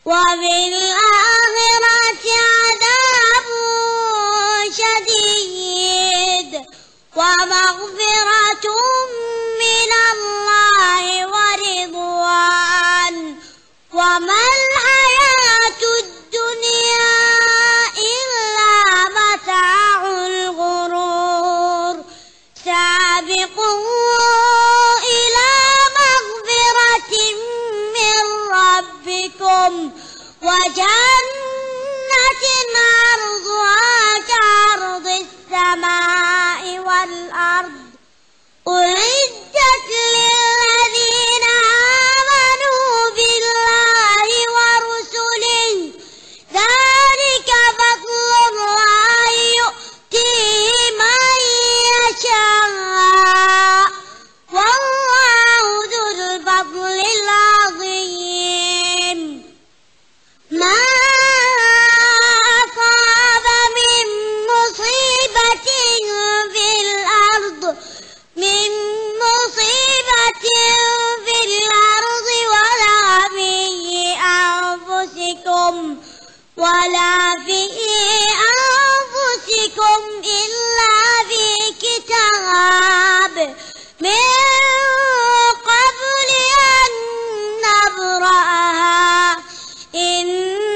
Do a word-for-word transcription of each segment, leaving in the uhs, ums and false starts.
وفي الآخرة عذاب شديد ومغفرة من الله ورضوان وما الحياة الدنيا إلا متاع الغرور سابقوا إلى مغفرة من ربكم وجنة عرضها كعرض السماء والأرض أعدت للذين آمنوا بالله ورسله ذلك فضل الله يؤتيه من يشاء والله ذو الفضل العظيم ما أصاب من مصيبة في الأرض من مصيبة في الأرض ولا في أنفسكم ولا في أنفسكم إلا في كتاب من قبل أن نبرأها إن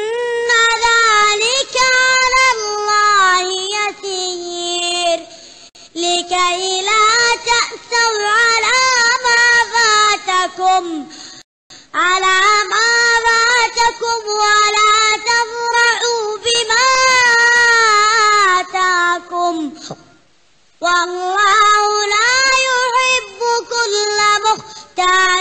ذلك على الله يسير لكي لا تأسوا على ما فاتكم على ما فاتكم ولا تفرحوا بما آتاكم والله لا يحب كل مختال